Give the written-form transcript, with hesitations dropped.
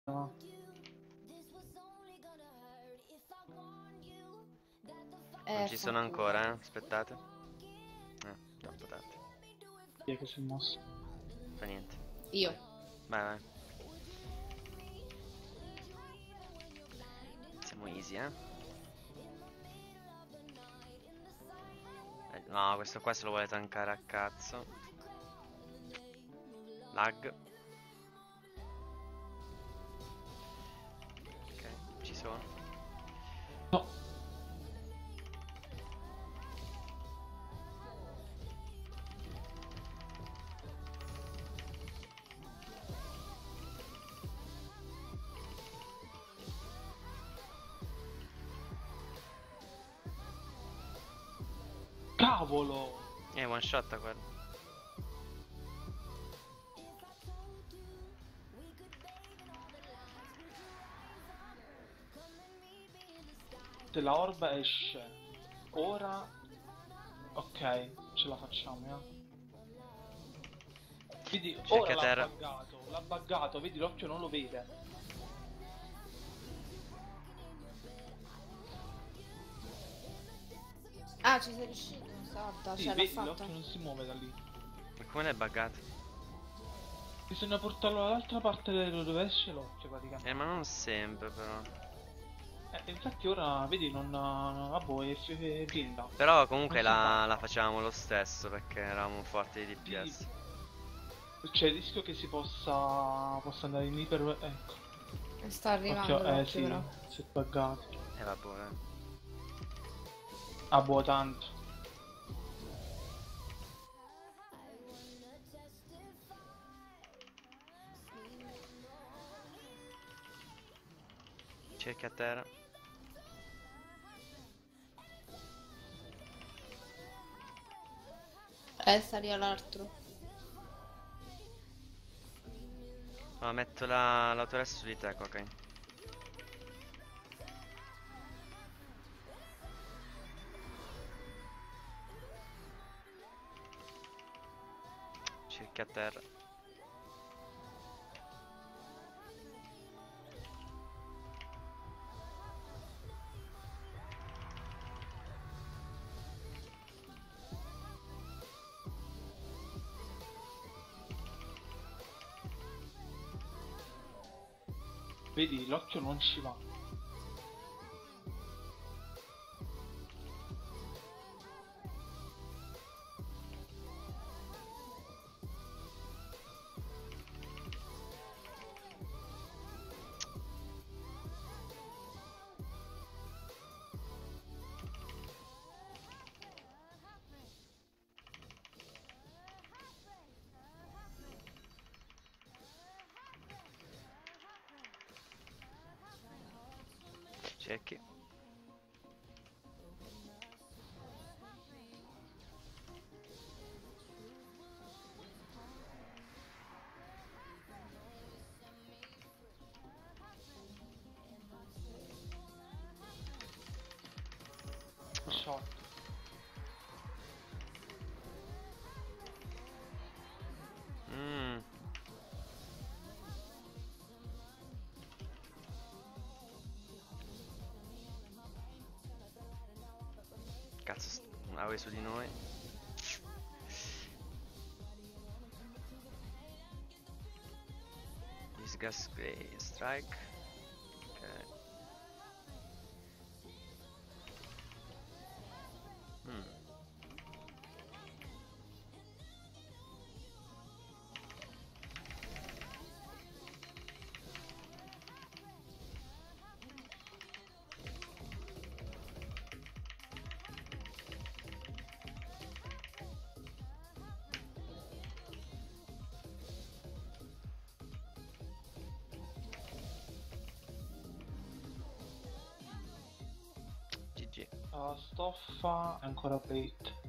No. Non ci sono fanculo. ancora, aspettate. Troppo tardi. Chi è che si è mosso? Fa niente. Io. Vai, vai. Siamo easy, no, questo qua se lo vuole tankare a cazzo. Lag. Ok, ci sono. No. Cavolo! One shot a quello. Se la orba esce ora, ok, ce la facciamo, Vedi, Cerca ora terra. l'ha buggato, vedi, l'occhio non lo vede. Ah, ci sei riuscito, salta, Sì, cioè l'ha vedi, fatta. l'occhio non si muove da lì. Ma come l'hai buggato? Bisogna portarlo dall'altra parte dove esce l'occhio, praticamente. Ma non sempre però. Infatti ora, vedi, non... Vabbè, è finta. Però comunque Non si fa. la facciamo lo stesso perché eravamo forti di DPS. Sì. C'è il rischio che possa andare in iper... Ecco. Sta arrivando Occhio, l'occhio sì, però. si è buggato. Vabbè. Ah, boh, tanto. Cerca a terra. Sta lì all'altro. Allora, metto l'autorest su di te, ok. Cerca a terra. Vedi, l'occhio non ci va. Cerchi. Shot. Cazzo, avevi su di noi. Disgust strike. Ok. GG. Stoffa è ancora bait.